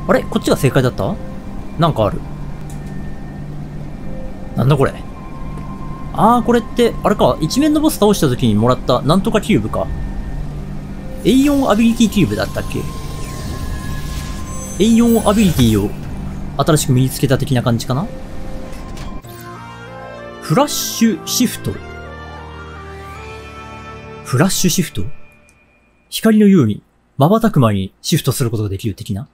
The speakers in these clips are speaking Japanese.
あれこっちが正解だった？なんかある。なんだこれ。これって、あれか、一面のボス倒した時にもらったなんとかキューブか。A4 アビリティキューブだったっけ？ A4 アビリティを新しく身につけた的な感じかな？フラッシュシフト。フラッシュシフト？光のように瞬く前にシフトすることができる的な？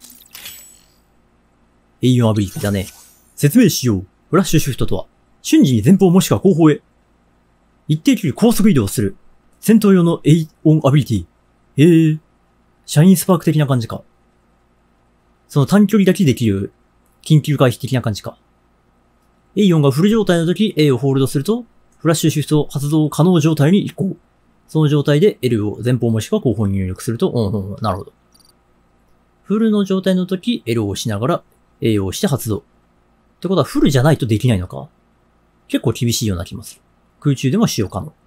A4 アビリティだね。説明しよう。フラッシュシフトとは、瞬時に前方もしくは後方へ、一定距離高速移動する、戦闘用の A4 アビリティ。シャインスパーク的な感じか。その短距離だけできる、緊急回避的な感じか。A4 がフル状態の時 A をホールドすると、フラッシュシフト発動可能状態に移行。その状態で L を前方もしくは後方に入力すると、なるほど。フルの状態の時 L を押しながら A を押して発動。ってことはフルじゃないとできないのか？結構厳しいような気もする。空中でも使用可能。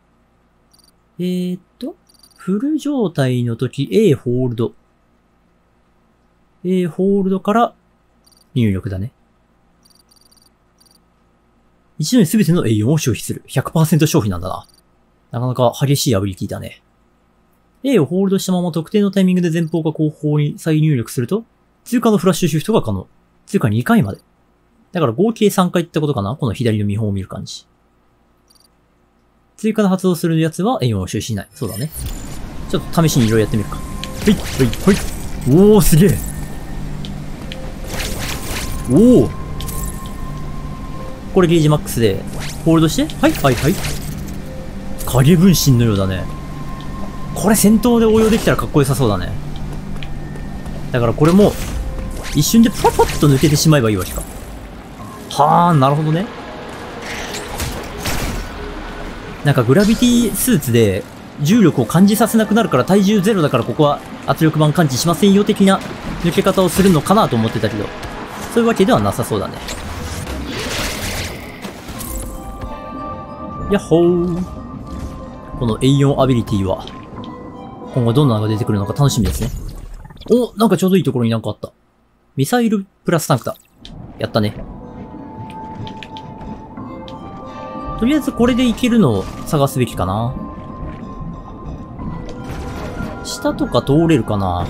フル状態の時 A ホールド。A ホールドから入力だね。一度に全ての A4 を消費する。100% 消費なんだな。なかなか激しいアビリティだね。A をホールドしたまま特定のタイミングで前方か後方に再入力すると、通過のフラッシュシフトが可能。通過2回まで。だから合計3回ってことかな？この左の見本を見る感じ。追加で発動するやつは A4 を消費しない。そうだね。ちょっと試しにいろいろやってみるか。はい、はい、はい。おー、すげえ。おー。これゲージマックスで、ホールドして、はい、はい、はい。影分身のようだね。これ戦闘で応用できたらかっこよさそうだね。だからこれも、一瞬でパパッと抜けてしまえばいいわけか。はー、なるほどね。なんかグラビティスーツで重力を感じさせなくなるから体重ゼロだからここは圧力板感知しませんよ的な抜け方をするのかなと思ってたけど、そういうわけではなさそうだね。やっほー。この A4 アビリティは今後どんなのが出てくるのか楽しみですね。お、なんかちょうどいいところになんかあった。ミサイルプラスタンクだ。やったね。とりあえずこれでいけるのを探すべきかな。下とか通れるかな。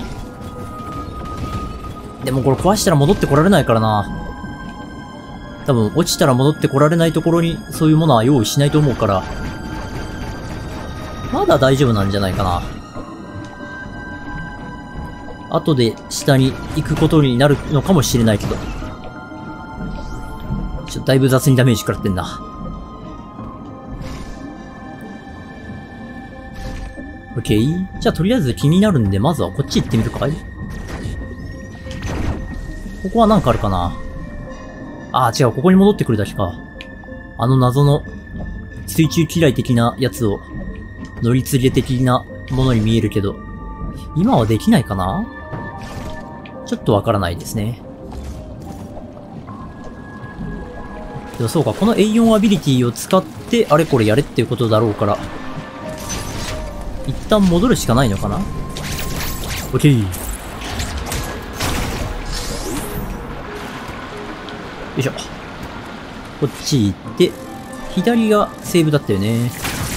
でもこれ壊したら戻ってこられないからな。多分落ちたら戻ってこられないところにそういうものは用意しないと思うから。まだ大丈夫なんじゃないかな。後で下に行くことになるのかもしれないけど。だいぶ雑にダメージ食らってんな。オッケー。じゃあとりあえず気になるんで、まずはこっち行ってみるかい？ここはなんかあるかな？違う、ここに戻ってくるだけか。あの謎の水中機雷的なやつを乗り継ぎ的なものに見えるけど、今はできないかな？ちょっとわからないですね。でもそうか、この A4 アビリティを使ってあれこれやれっていうことだろうから、一旦戻るしかないのかな？オッケー。よいしょ。こっち行って、左がセーブだったよね。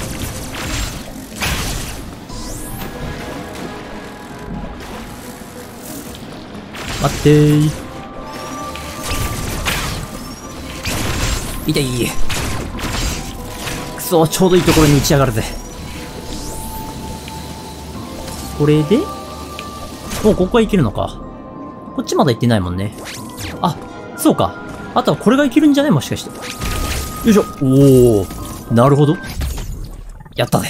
待ってー。痛い。くそ、ちょうどいいところに打ち上がるぜ。これで、もうここはいけるのか。こっちまだ行ってないもんね。あ、そうか。あとはこれがいけるんじゃね？もしかして。よいしょ。おー。なるほど。やったぜ。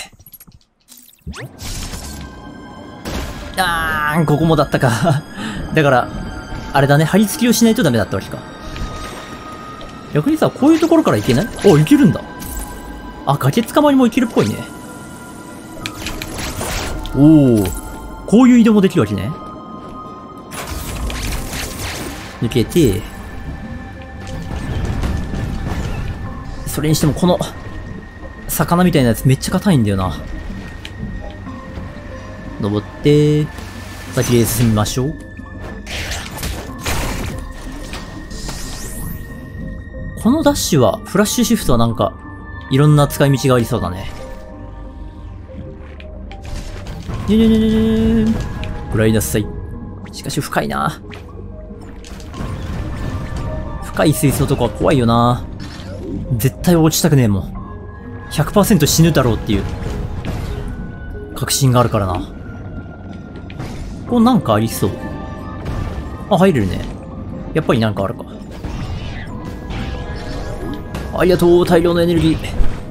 ここもだったか。だから、あれだね。貼り付けをしないとダメだったわけか。逆にさ、こういうところからいけない？お、いけるんだ。崖つかまりもいけるっぽいね。おー。こういう移動もできるわけね。抜けて、それにしてもこの、魚みたいなやつめっちゃ硬いんだよな。登って、先へ進みましょう。 このダッシュは、フラッシュシフトはなんか、いろんな使い道がありそうだね。ご覧なさい。しかし深いな。深い水槽とかは怖いよな。絶対落ちたくねえもん。100% 死ぬだろうっていう、確信があるからな。ここなんかありそう。あ、入れるね。やっぱりなんかあるか。ありがとう、大量のエネルギー。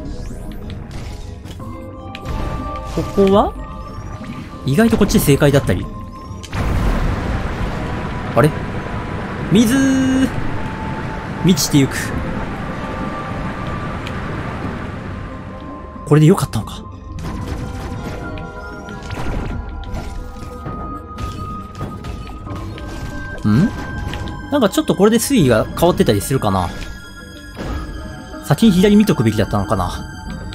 ここは意外とこっち正解だったり。あれ水満ちてゆく。これで良かったのか。ん？なんかちょっとこれで水位が変わってたりするかな。先に左見とくべきだったのかな。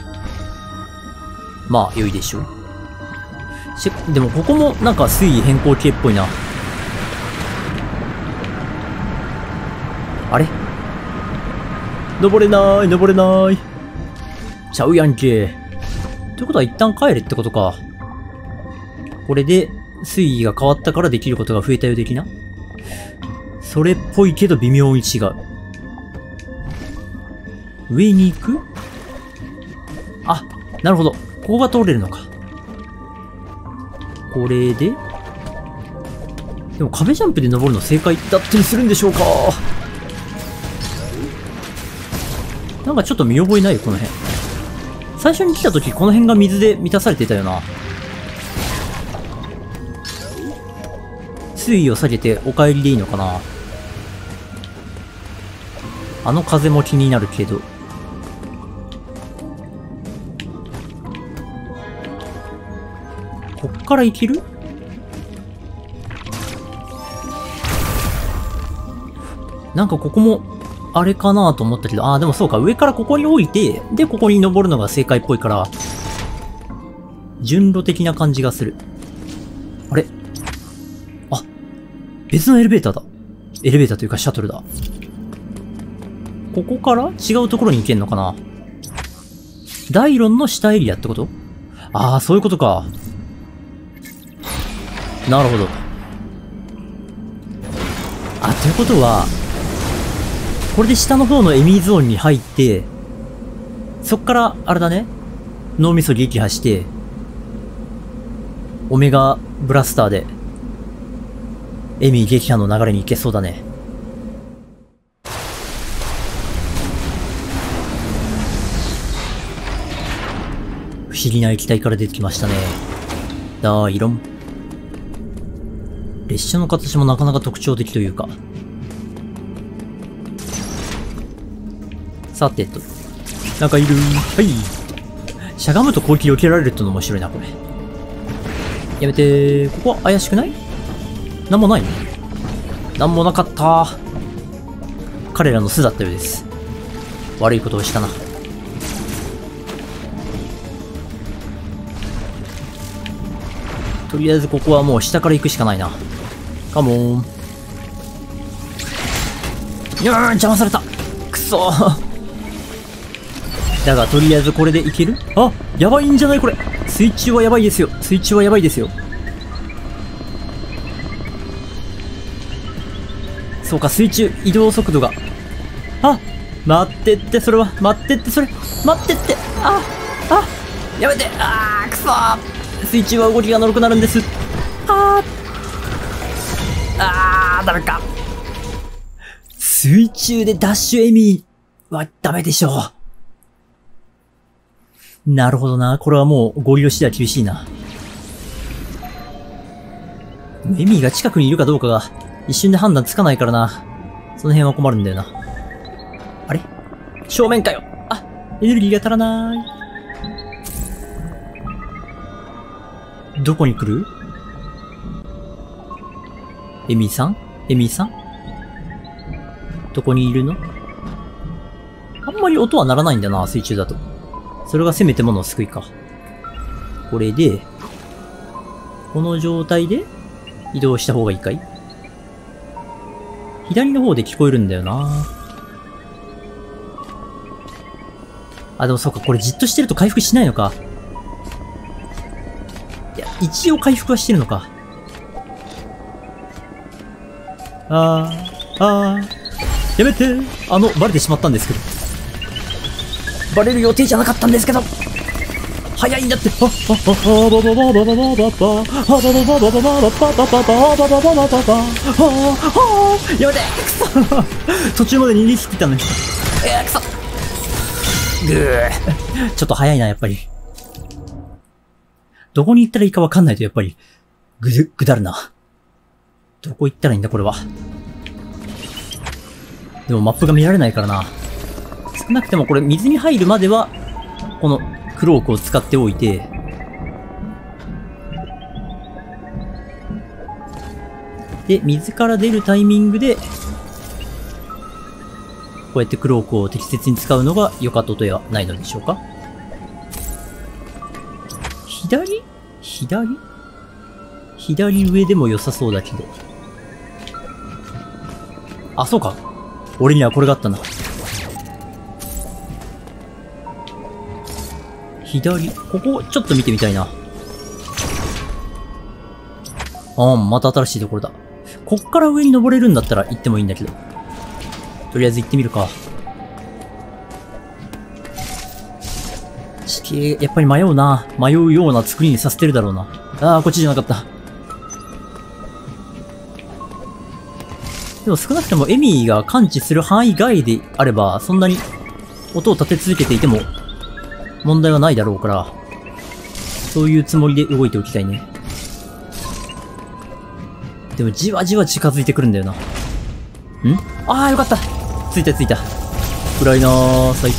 まあ、良いでしょう。でもここもなんか水位変更系っぽいな。あれ？登れない、登れない。ちゃうやんけ。ということは一旦帰れってことか。これで水位が変わったからできることが増えたよ的な。それっぽいけど微妙に違う。上に行く？あ、なるほど。ここが通れるのか。これで？でも壁ジャンプで登るの正解だったりするんでしょうか？なんかちょっと見覚えないよ、この辺。最初に来た時この辺が水で満たされてたよな。水位を下げてお帰りでいいのかな。あの風も気になるけど。こっから行ける？なんかここも、あれかなと思ったけど、ああ、でもそうか、上からここに降りて、で、ここに登るのが正解っぽいから、順路的な感じがする。あれ？あ、別のエレベーターだ。エレベーターというかシャトルだ。ここから違うところに行けんのかな？ダイロンの下エリアってこと？ああ、そういうことか。なるほど。あ、ということは、これで下の方のエミーゾーンに入って、そっから、あれだね。脳みそ撃破して、オメガブラスターで、エミー撃破の流れに行けそうだね。不思議な液体から出てきましたね。ダイロン。列車の形もなかなか特徴的というか。さてと。なんかいる。はい。しゃがむと攻撃を受けられるっての面白いな、これ。やめてー。ここは怪しくない？なんもない？なんもなかった。彼らの巣だったようです。悪いことをしたな。とりあえずここはもう下から行くしかないな。カモーン。邪魔された。くそー。だが、とりあえずこれでいける？あ、やばいんじゃないこれ。水中はやばいですよ。水中はやばいですよ。そうか、水中移動速度が。あ、待ってって、それは。待ってって、それ。待ってって。やめて。くそー。水中は動きがのろくなるんです。ダメか。水中でダッシュエミーはダメでしょう。なるほどな。これはもう合理としては厳しいな。エミーが近くにいるかどうかが一瞬で判断つかないからな。その辺は困るんだよな。あれ？正面かよ。あ、エネルギーが足らない。どこに来る？エミーさん？エミーさん？どこにいるの？あんまり音は鳴らないんだな、水中だと。それがせめてもの救いか。これで、この状態で移動した方がいいかい？左の方で聞こえるんだよな。 あ、でもそうか、これじっとしてると回復しないのか。いや、一応回復はしてるのか。やめて。バレてしまったんですけど。バレる予定じゃなかったんですけど。早いんだって。やめて。くそ。途中まで逃げ切ってたのに。くそ。ぐー。ちょっと早いな、やっぱり。どこに行ったらいいかわかんないと、やっぱり、ぐだるな。どこ行ったらいいんだ、これは。でもマップが見られないからな。少なくてもこれ水に入るまでは、このクロークを使っておいて、で、水から出るタイミングで、こうやってクロークを適切に使うのが良かったとはないのでしょうか。左上でも良さそうだけど。あ、そうか。俺にはこれがあったな。ここちょっと見てみたいな。また新しいところだ。こっから上に登れるんだったら行ってもいいんだけど。とりあえず行ってみるか。地形、やっぱり迷うな。迷うような作りにさせてるだろうな。こっちじゃなかった。でも少なくともエミーが感知する範囲外であれば、そんなに音を立て続けていても問題はないだろうから、そういうつもりで動いておきたいね。でもじわじわ近づいてくるんだよな。よかった。着いた。暗いなーさい。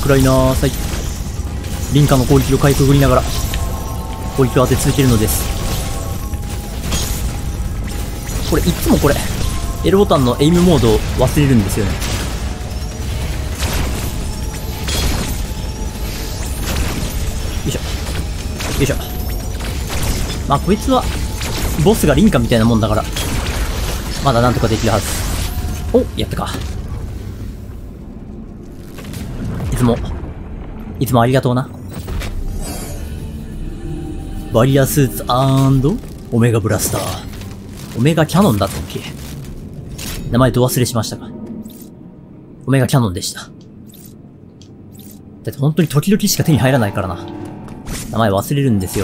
リンカの攻撃をかいくぐりながら、攻撃を当て続けるのです。これ、いつもこれ、L ボタンのエイムモードを忘れるんですよね。よいしょ。まあ、こいつは、ボスがリンカみたいなもんだから、まだなんとかできるはず。やったか。いつもありがとうな。バリアスーツ&オメガブラスター。オメガキャノンだったっけ？名前と忘れしましたが。オメガキャノンでした。だって本当に時々しか手に入らないからな。名前忘れるんですよ。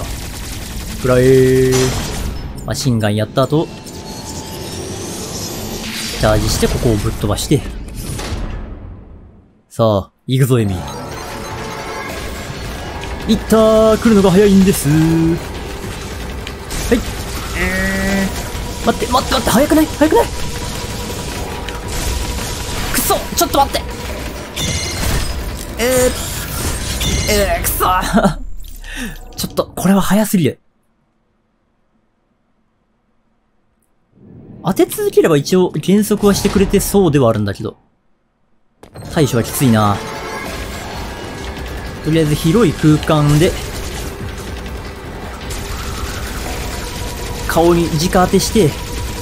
マシンガンやった後、チャージしてここをぶっ飛ばして。さあ、行くぞエミ。いったー、来るのが早いんです。はい。待って、早くないくそ、ちょっと待って。くそちょっと、これは早すぎる。当て続ければ一応減速はしてくれてそうではあるんだけど。対処はきついな。とりあえず広い空間で、顔に直当てして、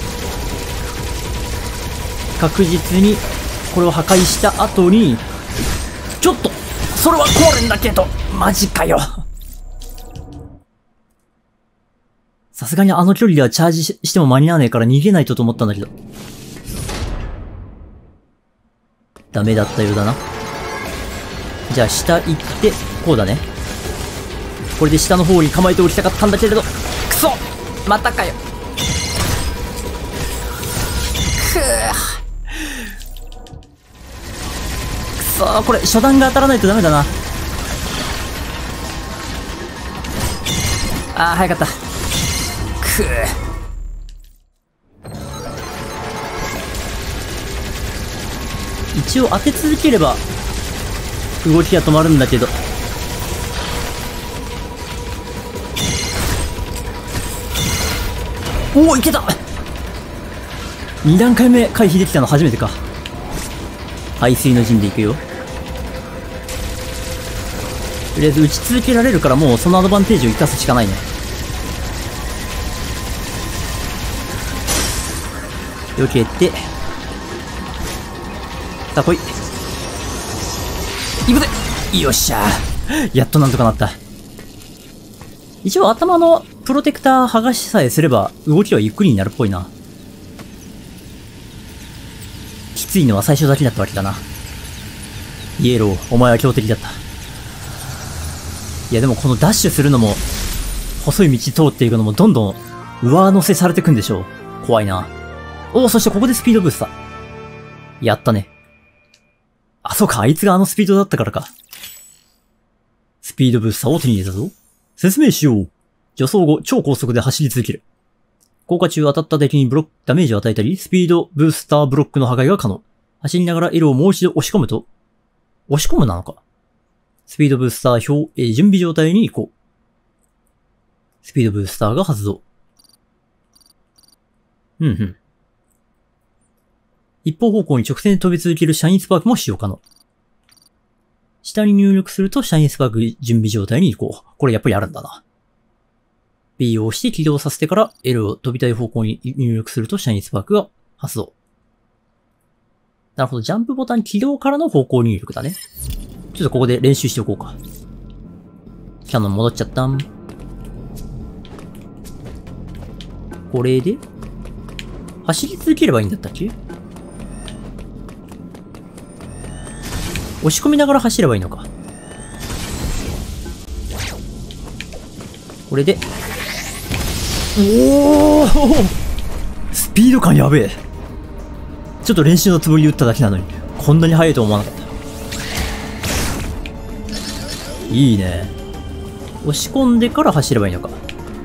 確実にこれを破壊した後に、ちょっとそれは壊れんだけど、マジかよ。さすがにあの距離ではチャージしても間に合わないから逃げないと思ったんだけど。ダメだったようだな。じゃあ下行って、こうだね。これで下の方に構えておきたかったんだけれど。くそ！またかよ。くそー、これ初段が当たらないとダメだな。早かった。一応当て続ければ動きが止まるんだけど。いけた。2段階目回避できたの初めてか。排水の陣でいくよ。とりあえず打ち続けられるからもうそのアドバンテージを生かすしかないね。避けて。さあ来い。行くぜ。よっしゃー。 やっとなんとかなった。一応頭のプロテクター剥がしさえすれば動きはゆっくりになるっぽいな。きついのは最初だけだったわけだな。イエロー、お前は強敵だった。いやでもこのダッシュするのも、細い道通っていくのもどんどん上乗せされてくんでしょう。怖いな。おお、そしてここでスピードブースター。やったね。あ、そうか、あいつがあのスピードだったからか。スピードブースターを手に入れたぞ。説明しよう。助走後、超高速で走り続ける。降下中当たった敵にダメージを与えたり、スピードブースターブロックの破壊が可能。走りながら L をもう一度押し込むと、押し込むなのか。スピードブースター表、準備状態に移行。スピードブースターが発動。一方方向に直線で飛び続けるシャインスパークも使用可能。下に入力するとシャインスパーク準備状態に移行。これやっぱりあるんだな。B を押して起動させてから L を飛びたい方向に入力するとシャインスパークが発動。なるほど、ジャンプボタン起動からの方向入力だね。ちょっとここで練習しておこうか。キャノン戻っちゃったん。これで走り続ければいいんだったっけ？押し込みながら走ればいいのか。これで。おー！スピード感やべえ。ちょっと練習のつもりで打っただけなのに、こんなに速いと思わなかった。いいね。押し込んでから走ればいいのか。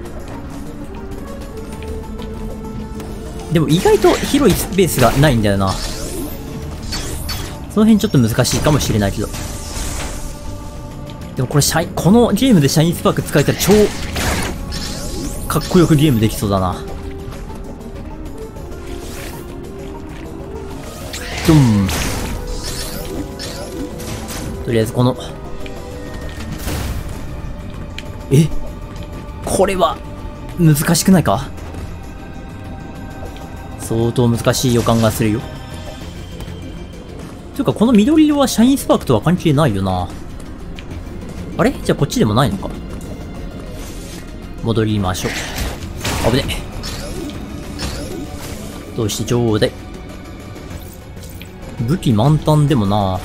でも意外と広いスペースがないんだよな。その辺ちょっと難しいかもしれないけど。でもこれこのゲームでシャインスパーク使えたら超かっこよくゲームできそうだな。ドン。とりあえずこの。これは難しくないか？相当難しい予感がするよ。というかこの緑色はシャインスパークとは関係ないよな。あれ？じゃあこっちでもないのか。戻りましょう。危ねえ。どうしてちょうだい。武器満タンでもな。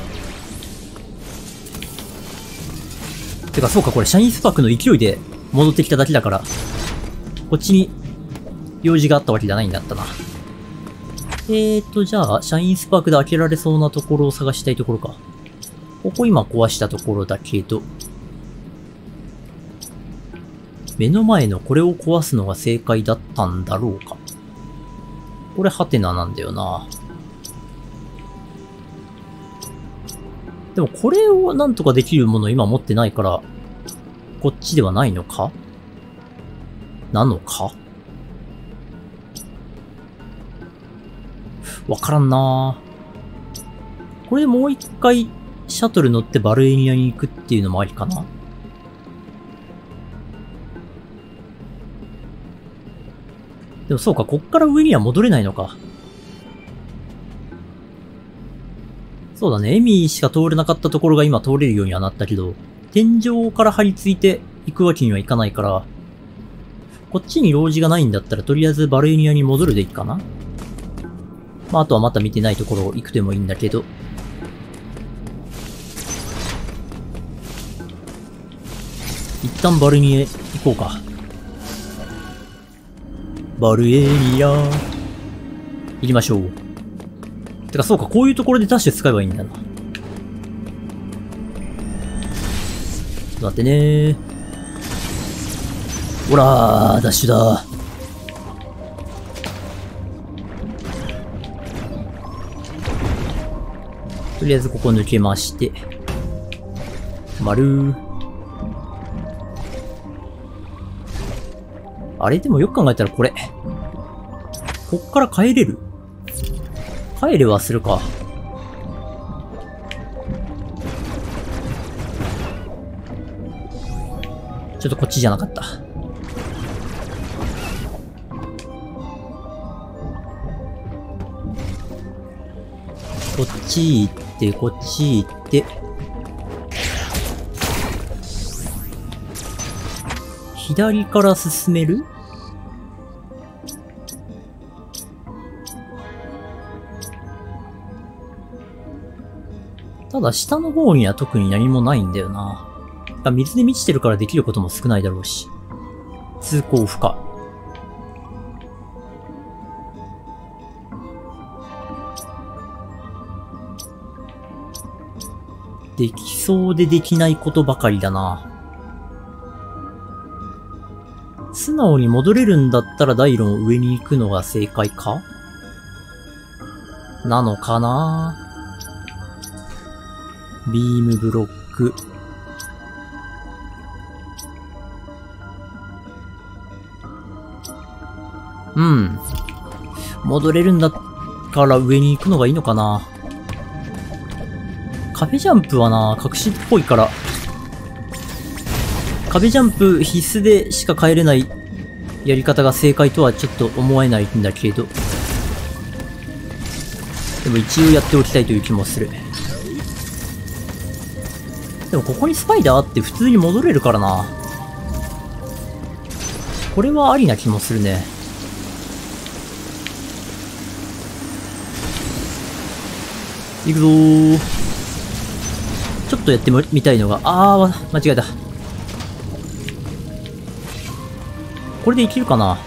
てかそうか、これシャインスパークの勢いで戻ってきただけだから、こっちに用事があったわけじゃないんだったな。じゃあ、シャインスパークで開けられそうなところを探したいところか。ここ今壊したところだけど、目の前のこれを壊すのが正解だったんだろうか。これハテナなんだよな。でもこれをなんとかできるもの今持ってないから、こっちではないのか？なのか？わからんなぁ。これでもう一回シャトル乗ってバルエニアに行くっていうのもありかな？でもそうか、こっから上には戻れないのか。そうだね、エミーしか通れなかったところが今通れるようにはなったけど、天井から張り付いて行くわけにはいかないから、こっちに用事がないんだったらとりあえずバルエニアに戻るでいいかな。まあ、あとはまた見てないところ行くでもいいんだけど。一旦バルエニアへ行こうか。バルエニア行きましょう。てかそうか、こういうところでダッシュ使えばいいんだな。ちょっと待ってねー。ほらー、ダッシュだー。とりあえずここ抜けまして。丸ー。あれでもよく考えたらこれ。こっから帰れる？帰れはするか。ちょっとこっちじゃなかった。こっち行って、こっち行って。 左から進める？ただ下の方には特に何もないんだよな。水で満ちてるからできることも少ないだろうし。通行不可。できそうでできないことばかりだな。素直に戻れるんだったらダイロン上に行くのが正解かなのかな。ビームブロック。うん。戻れるんだから上に行くのがいいのかな。壁ジャンプはな、隠しっぽいから。壁ジャンプ必須でしか帰れないやり方が正解とはちょっと思えないんだけど。でも一応やっておきたいという気もする。でもここにスパイダーあって普通に戻れるからな。これはありな気もするね。行くぞー。ちょっとやってみたいのが、間違えた。これでいけるかな。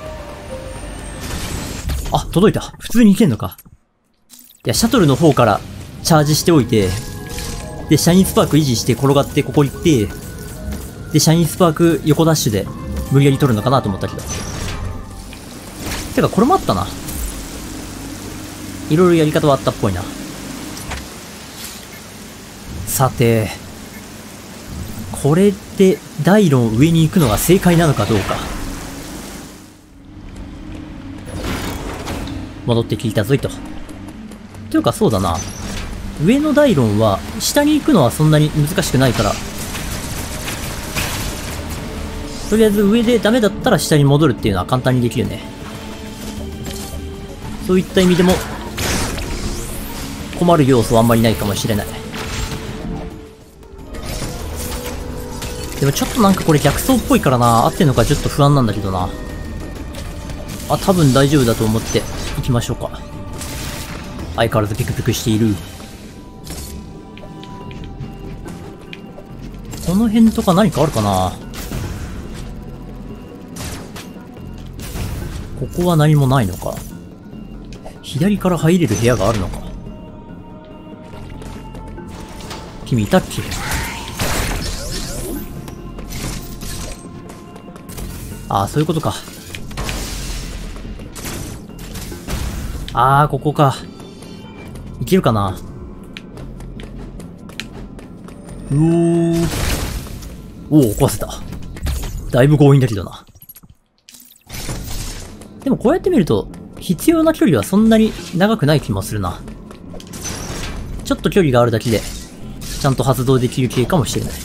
あ、届いた。普通にいけんのか。いや、シャトルの方からチャージしておいて、で、シャインスパーク維持して転がってここ行って、で、シャインスパーク横ダッシュで無理やり取るのかなと思ったけど。てか、これもあったな。いろいろやり方はあったっぽいな。さて、これでダイロン上に行くのが正解なのかどうか。戻って聞いたぞいと。というかそうだな。上のダイロンは下に行くのはそんなに難しくないから。とりあえず上でダメだったら下に戻るっていうのは簡単にできるね。そういった意味でも困る要素はあんまりないかもしれない。でもちょっとなんかこれ逆走っぽいからな。合ってんのかちょっと不安なんだけどな。あ、多分大丈夫だと思って行きましょうか。相変わらずピクピクしている。この辺とか何かあるかな。ここは何もないのか。左から入れる部屋があるのか。君いたっけ。ああ、そういうことか。ああ、ここか。いけるかな。おお、壊せた。だいぶ強引だけどな。でもこうやって見ると、必要な距離はそんなに長くない気もするな。ちょっと距離があるだけで、ちゃんと発動できる系かもしれない。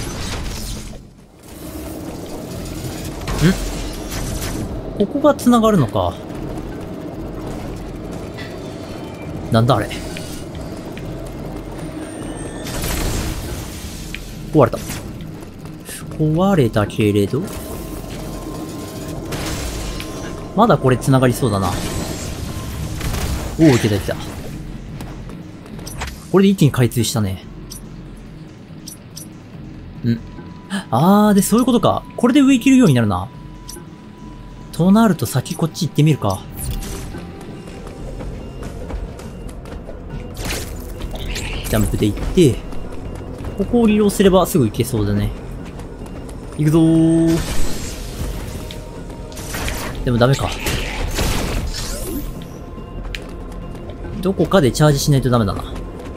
ここが繋がるのか。なんだあれ。壊れた。壊れたけれどまだこれ繋がりそうだな。おお、いけたいけた。これで一気に開通したね。で、そういうことか。これで上行けるようになるな。となると先こっち行ってみるか。ジャンプで行って、ここを利用すればすぐ行けそうだね。行くぞー。でもダメか。どこかでチャージしないとダメだな。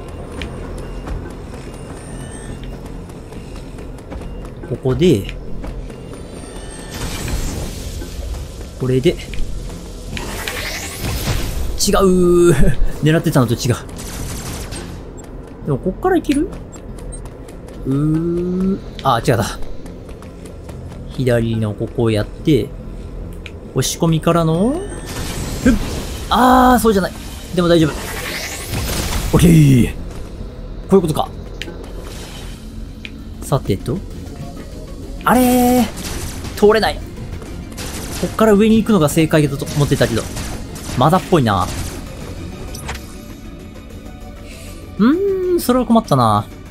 ここで、これで、違う狙ってたのと違う。でも、こっからいける？違った。左のここをやって、押し込みからの、そうじゃない。でも大丈夫。オッケー。こういうことか。さてと。あれー通れない。こっから上に行くのが正解だと思ってたけど。まだっぽいな。それは困ったな。